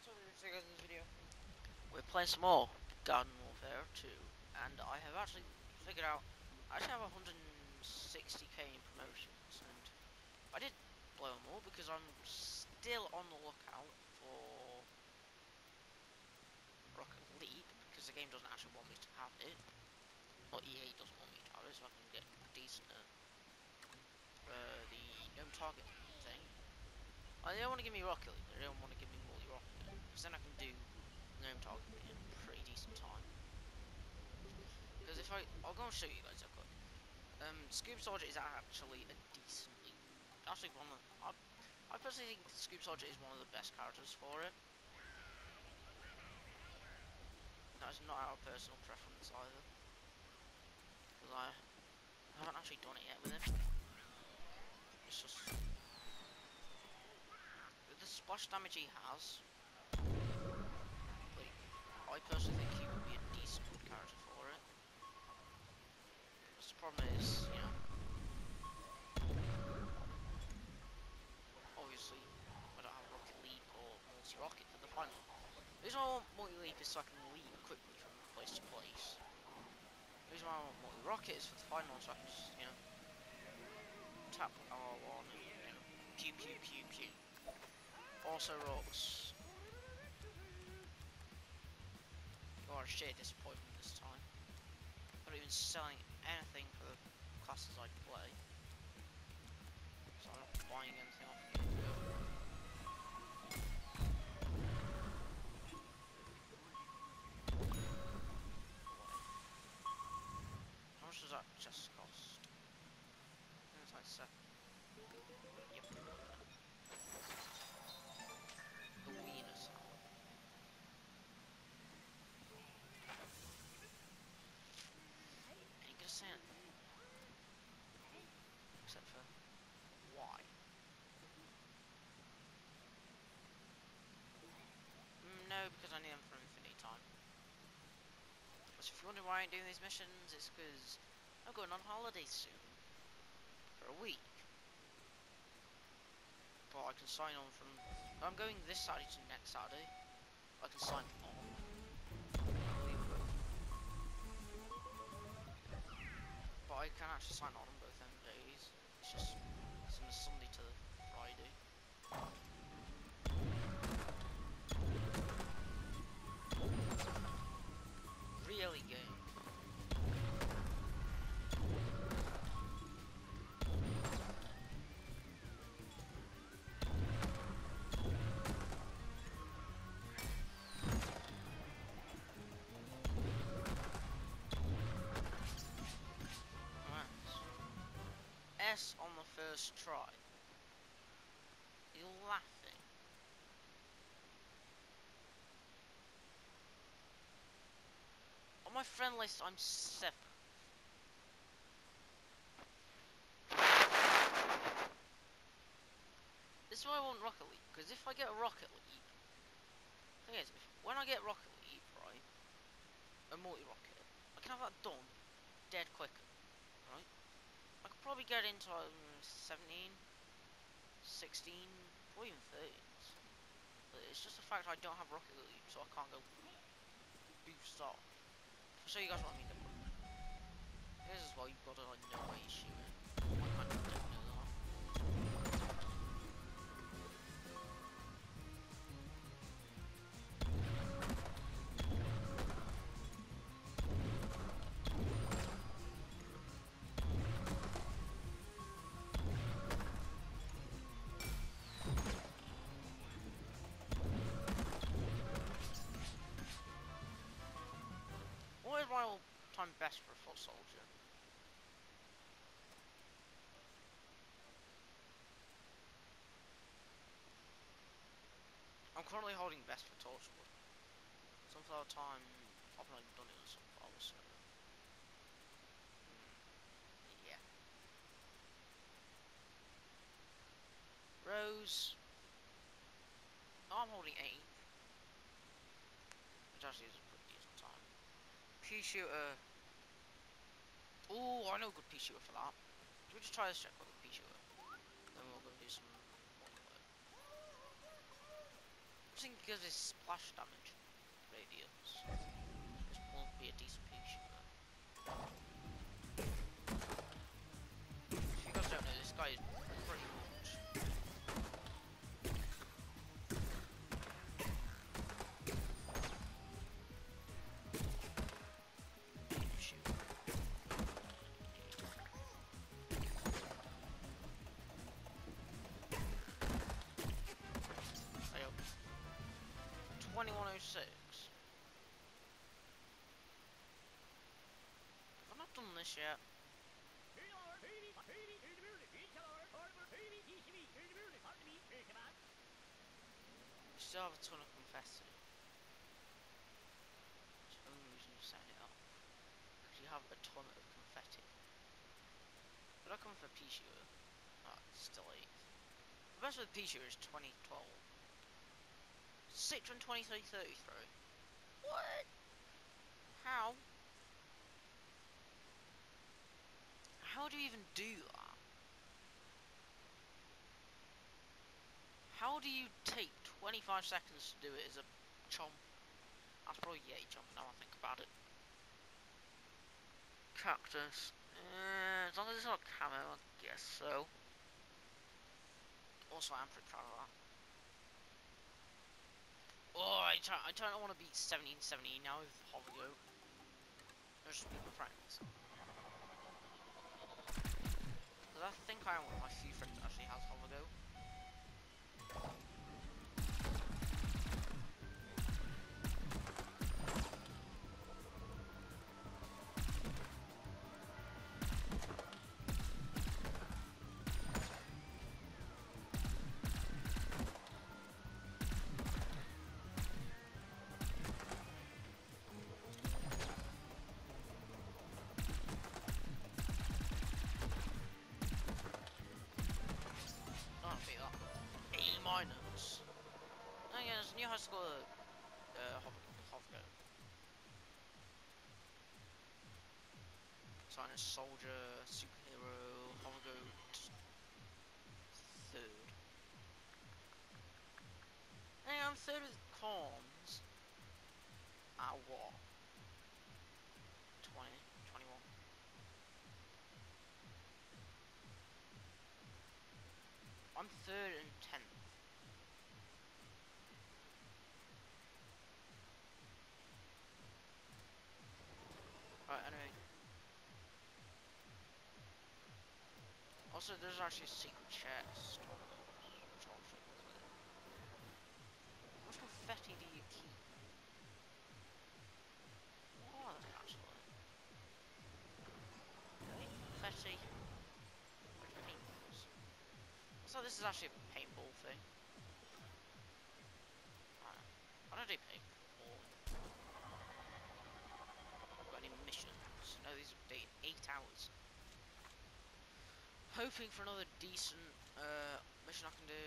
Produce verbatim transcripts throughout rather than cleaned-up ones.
So today guys in this video, we're playing some more Garden Warfare two, and I have actually figured out I actually have one hundred sixty K in promotions, and I did blow them all because I'm still on the lookout for Rocket League because the game doesn't actually want me to have it, or E A doesn't want me to have it, so I can get decent at uh, the gnome target thing. Oh, they don't want to give me Rocket League, they don't want to give me multi-rocket, because then I can do gnome target in a pretty decent time. Because if I, I'll go and show you guys real quick. Um, Scoop Soldier is actually a decently, actually one of, I, I personally think Scoop Soldier is one of the best characters for it. That is not our personal preference either, because I, I haven't actually done it yet with him. It's just, with the splash damage he has, like, I personally think he would be a decent character for it. But the problem is, you know, obviously, I don't have Rocket Leap or multi-rocket for the final. The reason I want multi-leap is so I can leap quickly from place to place. The reason why I want multi-rocket is for the final, so I can just, you know, tap R one and, you know, pew pew pew pew. Also rocks. You are a sheer disappointment this time. Not even selling anything for the classes I play. So I'm not buying anything off you. How much does that just cost? I think it's like seven. Yep. The wiener salad. Ain't gonna say anything. Except for why. Mm, no, because I need them for infinity time. But if you're wondering why I ain't doing these missions, it's because I'm going on holiday soon. For a week. But I can sign on from... I'm going this Saturday to next Saturday. I can sign on. But I can actually sign on on both them days. It's just it's from the Sunday to the Friday. Really game. Alright. S on the first try. You're laughing. On my friend list, I'm seven. This is why I want Rocket League, because if I get a Rocket League, thing is, when I get Rocket League, right, a multi-rocket, I can have that done dead quicker, right? I could probably get into um, seventeen, sixteen, or even thirteen. But it's just the fact I don't have Rocket League, so I can't go boost off. I'll show you guys what I mean. This is why you've got to like know where you're shooting. I kind of don't know that. What is my all-time best for a foot soldier? I'm currently holding best for Torchwood. Sunflower time, I've not even done it on Sunflower, so... Mm, yeah. Rose... Oh, I'm holding eight. Which actually is a pretty decent time. Pea shooter... Oh, I know a good pea shooter for that. Should we just try this check with a pea shooter? Then we'll go do some multiplayer. Which think it gives his splash damage radius. This won't be a decent piece. If you guys don't know, this guy is pretty much. Shoot. Hey, twenty-one oh six. Have I not done this yet? We still have a ton of confetti. That's the only reason you set it up. Because you have a ton of confetti. But I come for Pichu. Oh, it's still eight. The best with Pichu is twenty twelve. six twenty-three thirty-three. What? How? How do you even do that? How do you take twenty-five seconds to do it as a chomp? That's probably Yeti chomp now I think about it. Cactus. Uh, as long as it's not camo, I guess so. Also, I'm pretty proud of that. Oh, I, try, I don't want to beat seventeen seventeen now with Hovigo. I'll just beat my friends. Because I think I am one of my few friends that actually has Hovigo. Minus. Oh yeah, there's a new high school uh, Hovigo. Sign a soldier, superhero, Hovigo third. Hey, I'm third with corns. At what? twenty, twenty-one. I'm third and tenth. Right, anyway. Also, there's actually a secret chest. Which I'll show you. How much confetti do you keep? What are they actually? Okay, confetti. Where's paintballs? So this is actually a paintball thing. Right. I don't do paintball. Got any missions? No, these are taking eight hours. Hoping for another decent uh, mission I can do.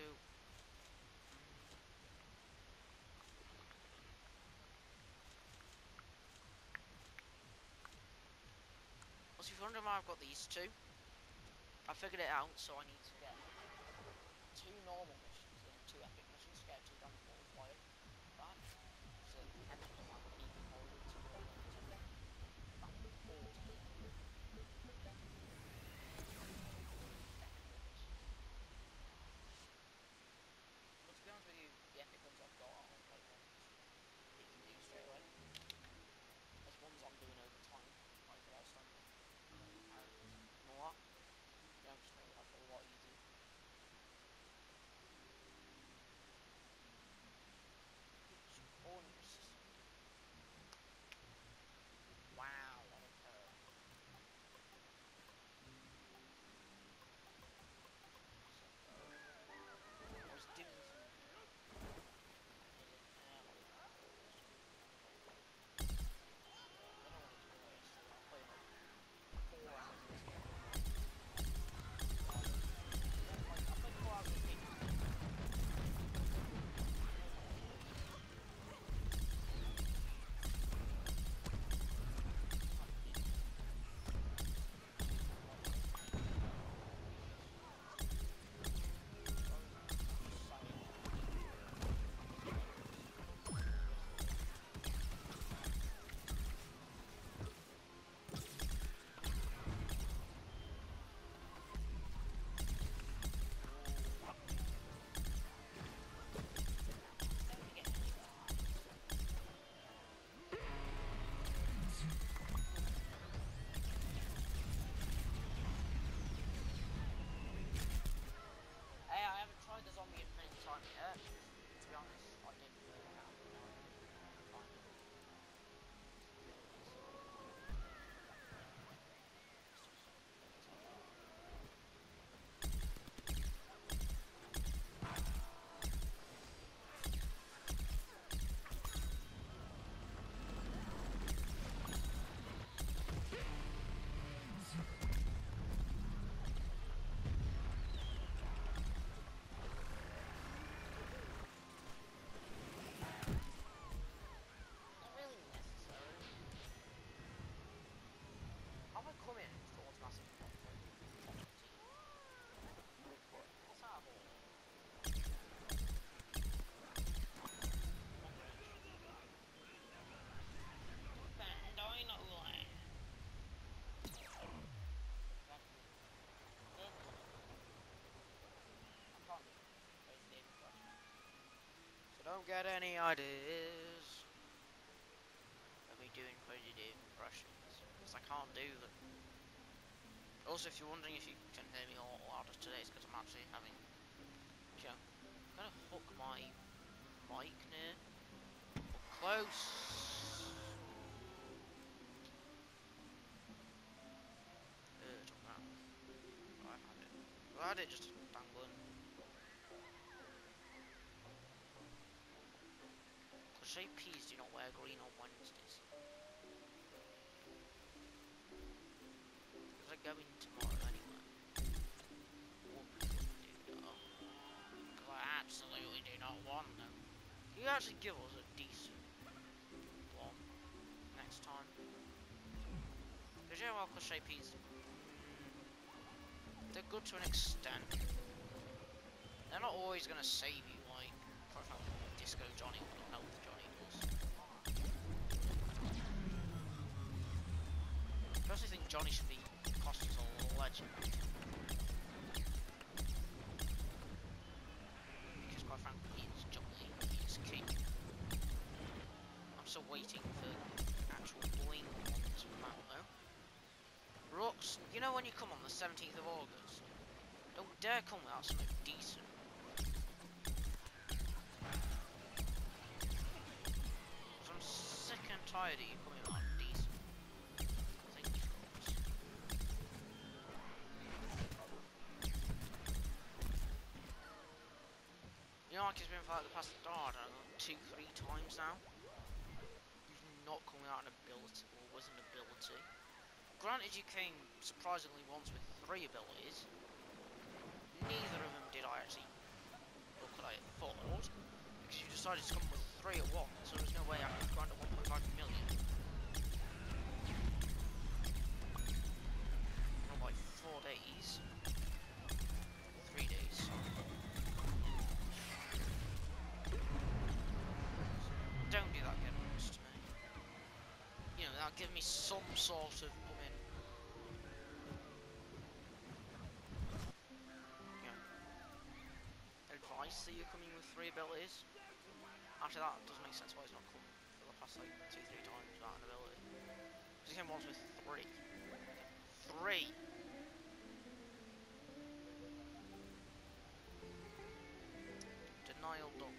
Also, if you're wondering why I've got these two, I figured it out, so I need to get two normal missions and two epic missions to get two damage multiplier back. So and even more to go into back forty. But to be honest with you, the epic ones I've got are like ones that you can do straight away. There's ones I'm doing over time, like the last time. And more. Yeah, just made life a lot easier. don't get any ideas of me doing positive impressions, because I can't do them. Also, if you're wondering if you can hear me all louder today, it's because I'm actually having, you know, I'm gonna hook my mic near, or close. Uh, jump around. Oh, I had it. Well, I had it just dangling. Cliche peas do not wear green on Wednesdays. Because they're going tomorrow anyway. One people do though. Because I absolutely do not want them. Can you actually give us a decent one next time? Because you know how cliche peas, mm, they're good to an extent. They're not always going to save you, like, for example, Disco Johnny or Health Johnny does. I personally think Johnny should be classed as a legend. Because quite frankly, he is Johnny, he is king. I'm still waiting for actual bling ones to come out though. Rooks, you know when you come on the seventeenth of August? Don't dare come without something decent. Because I'm sick and tired of you coming without decent. Thank you, Rooks. You know, like it's been for like the past, oh, I don't know, two, three times now. You've not come out an ability, or with an ability. Granted, you came surprisingly once with three abilities. Neither of them did I actually look what I thought, because you decided to come with three at once, so there's no way I could grind at one point five million. Not like four days. Three days. Don't do that again, honest to me. You know, that'll give me some sort of woman. You know, advice that you're coming with three abilities. After that, it doesn't make sense why he's not come for the past like two, three times without an ability. Because he came once with three. Three! Denial done.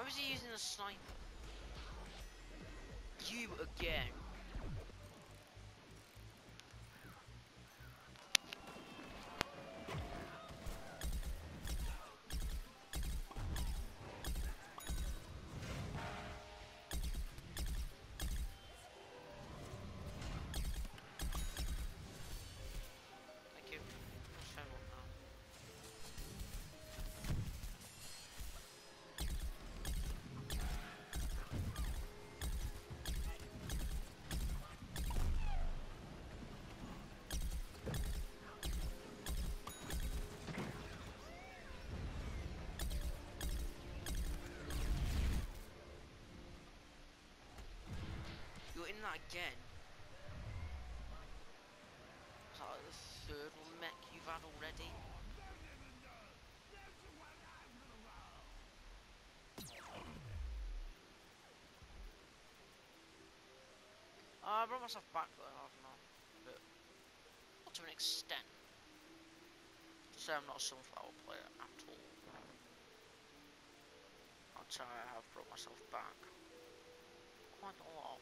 was he using a sniper? You again. Thank you. Let's turn one now. You're in that again. Is that like the third mech you've had already? Uh, I brought myself back though, I don't know. But not to an extent. So I'm not a Sunflower player at all. I'd say I have brought myself back quite a lot.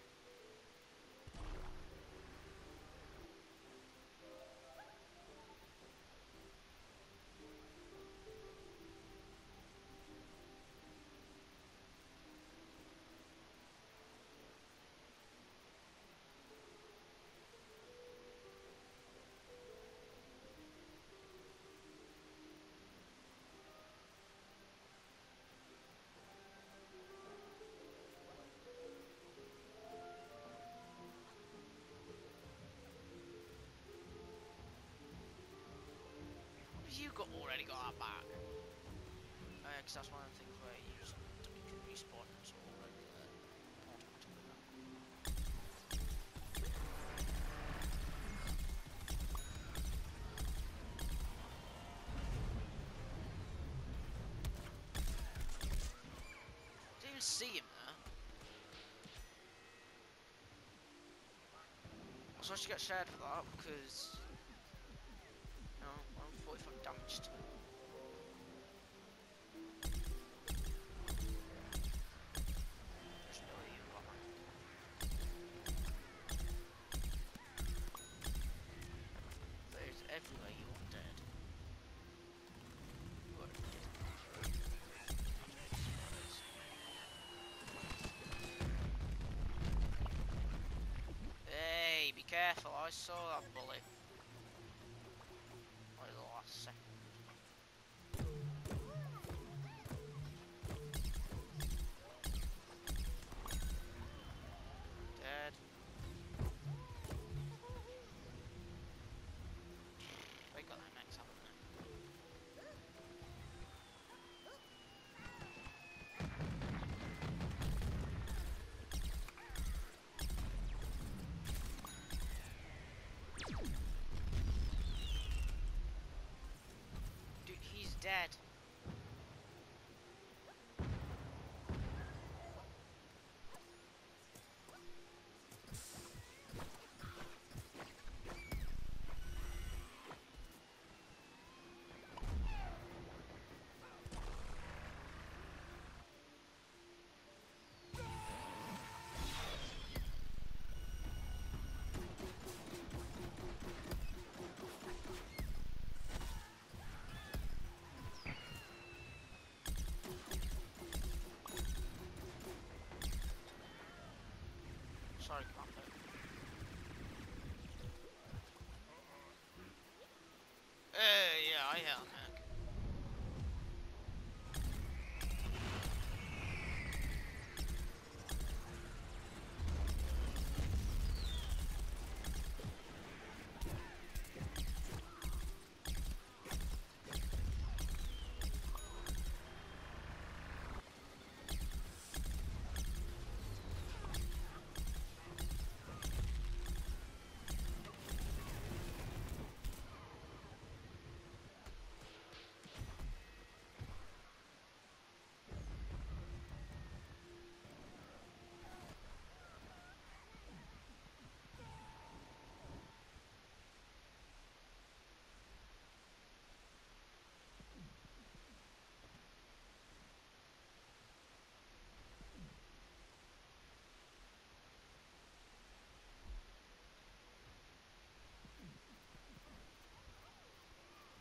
You got already got that back. Uh, cause that's one of the things where you just you can respawn and sort of like uh, automatically now. Didn't even see him there. So I should get shared for that because you know I'm forty-five damage to him. Everywhere you are dead. You are dead. Hey, be careful, I saw that bullet. Right at the last second. Dead. They got that next, haven't they? Dude, he's dead.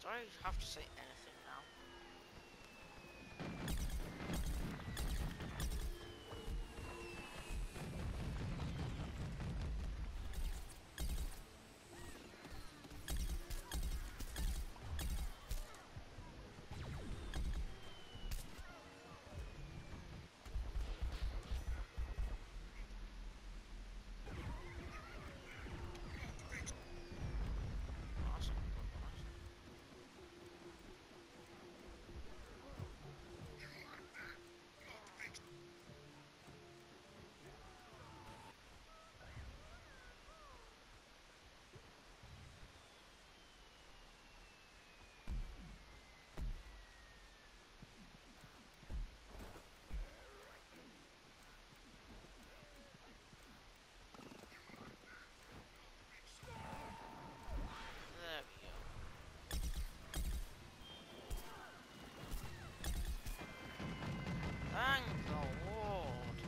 Do I have to say anything now? Awesome. There we go. Thank the Lord.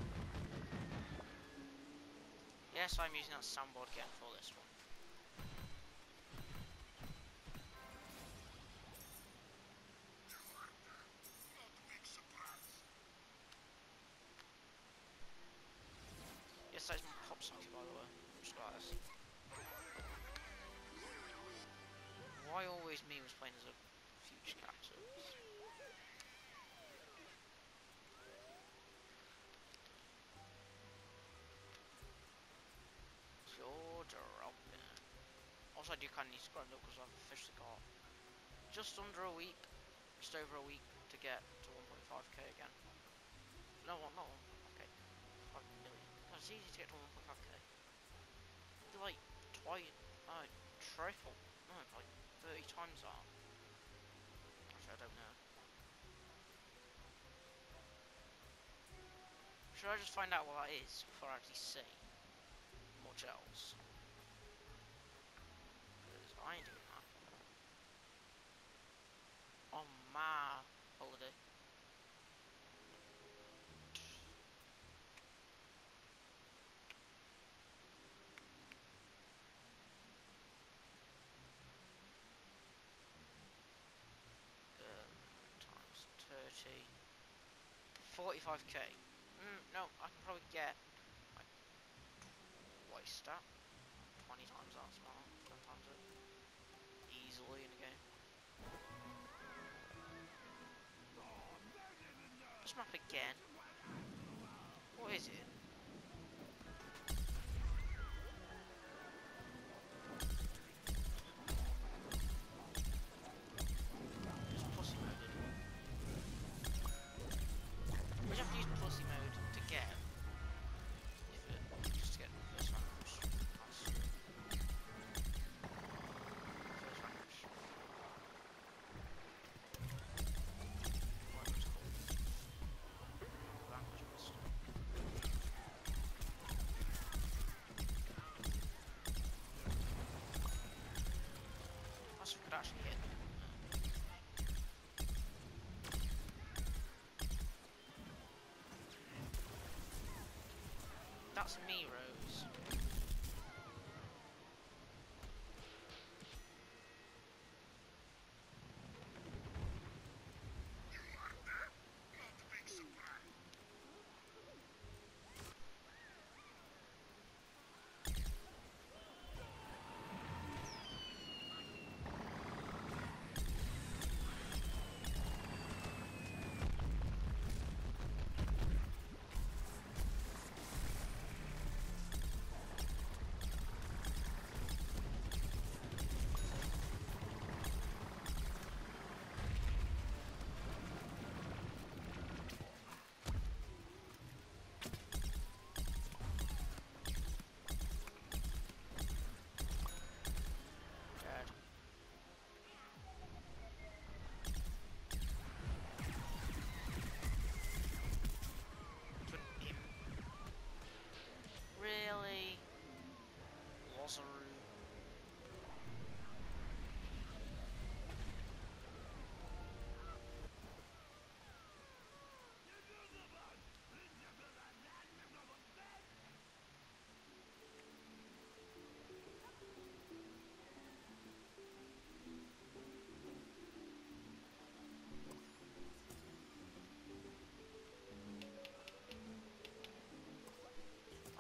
Yes, I'm using that soundboard again for this one. Yes, that's my pop socket, by the way. Just guys. Why always me was playing as a future character? Pure dropping. Also, I do kind of need to grind up because I've officially got just under a week, just over a week to get to one point five K again. No, what? No, okay, five million. That's easy to get to one point five K. They're like twice, uh, triple, no, like thirty times that. Actually, I don't know. Should I just find out what that is before I actually say much else? Because I ain't doing that. On my holiday. Um, times thirty. forty-five K. Mm, no, I can probably get like twice that. twenty times that small. ten times it. Easily in a game. This map again. What is it? It's pussy moded. We have to use pussy mode to get. If it just to get first rank. That's first rank. Whatever it's called. Language master. That's if we could actually hit them. That's me, Rose.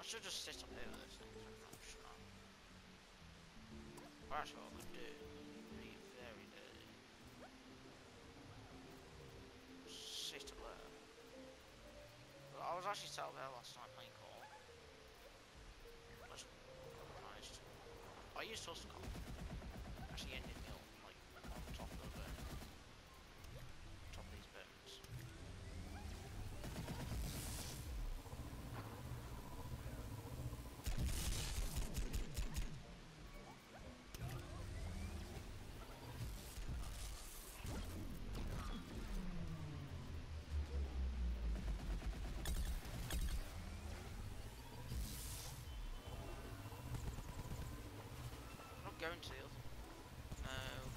should just sit up here with this thing. Shouldn't I? Well, that's what I could do. Be very dirty. Sit up there. Well, I was actually sat up there last night playing call. That's nice. I used to also call. Actually ended me up like on top of the burn. Top of these burns. Going to the other. No.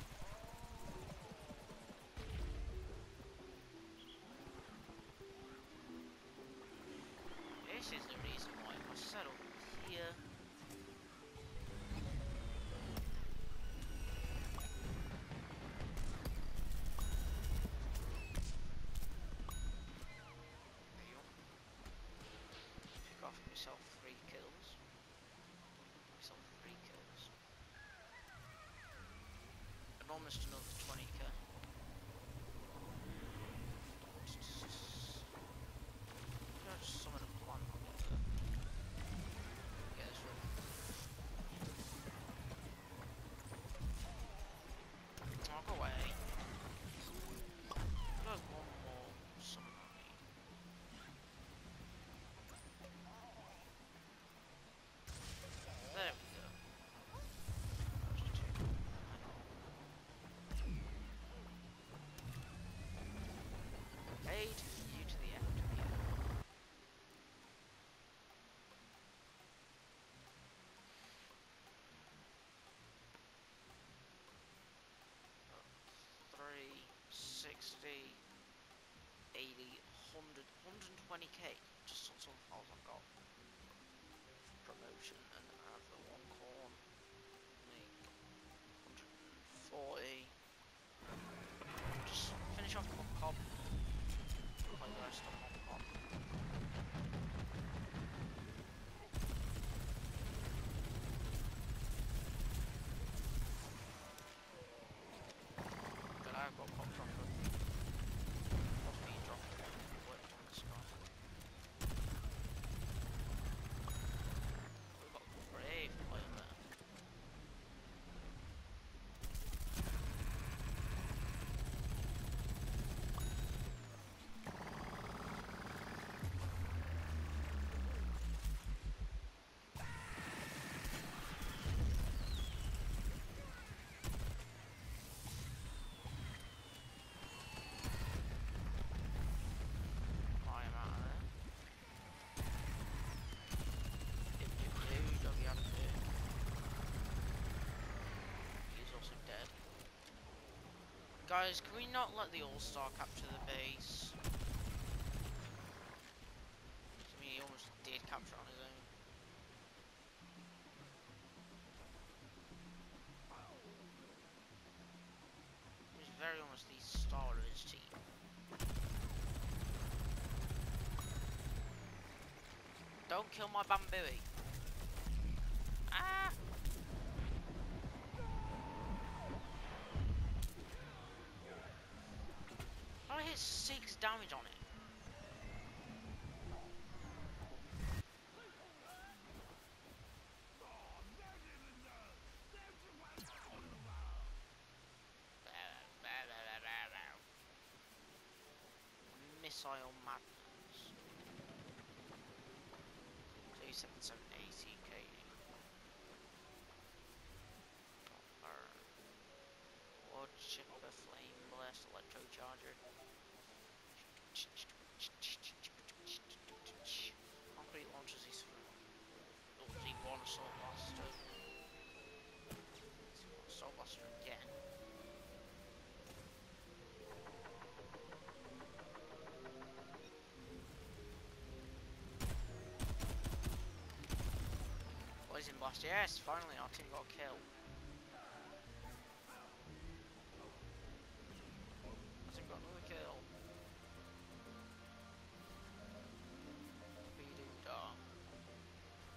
This is the reason why I set up here. There you go. Pick off myself three kills. Myself three kills. Almost another twenty k. Just summon a plant on it there. Get this ready. Oh, go away. There's one more summon I need. There we go. There's two. Aid you to the end. Three, sixty, eighty, one hundred, one hundred twenty k. Just on some files I've got. Promotion and add the one corn. Make one hundred forty. Just finish off one cob. Play the rest of one cob. But I've got pop dropper. What's me dropper? Worked on the sky. We've got brave player there. Guys, can we not let the All-Star capture the base? I mean, he almost did capture on his own. He was very almost the star of his team. Don't kill my Bambui. Ah! I hit six damage on it. Missile madness. two seven seven eighty K. Wood chipper, flame blast, electro charger. Concrete launches these from Uzi one assault blaster. Assault blaster again. Poison blast, yes, finally our team got killed. Our team got another kill. Be-doo-dah.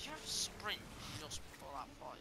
Did you have to sprint just before that fired?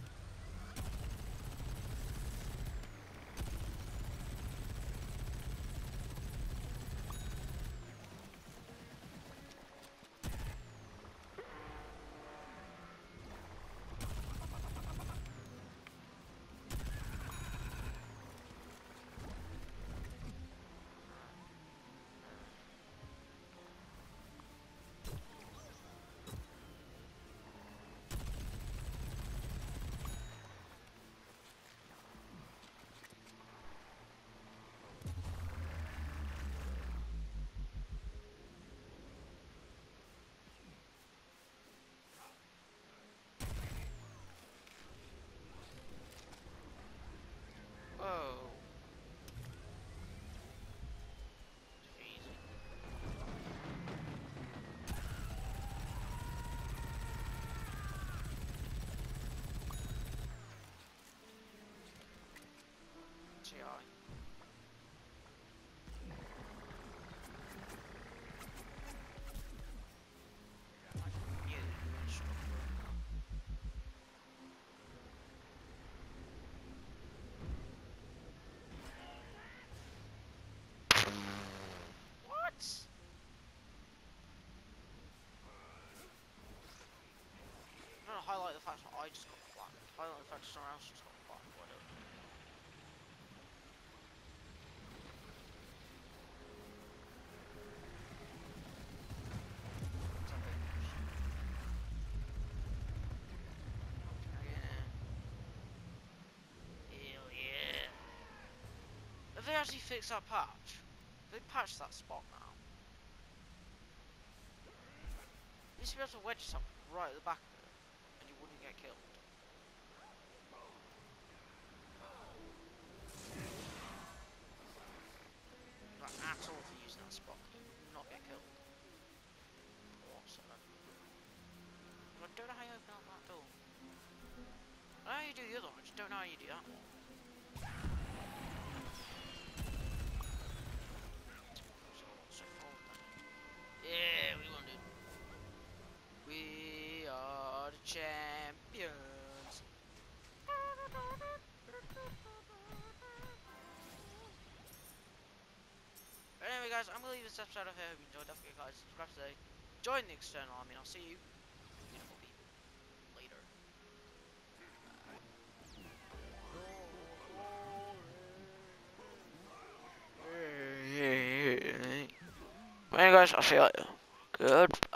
Whoa. Easy. G I. What? I'm gonna highlight the fact that I just got flanked. Highlight the fact that someone else just got flanked. Whatever. Hell yeah. Have they actually fixed that patch? They patched that spot now. You used to be able to wedge yourself right at the back of it, and you wouldn't get killed. Like, at all for using that spot, you would not get killed. Whatsoever. I don't know how you open up that door. I know how you do the other one, I just don't know how you do that one. So, so forward then. Yeah, we won, dude. We are the champions. But anyway, guys, I'm gonna leave this episode off here. Hope you enjoyed. Don't forget, guys, subscribe today. Join the external army, and I'll see you, beautiful people, later. Anyway, guys, I'll see you later. Good.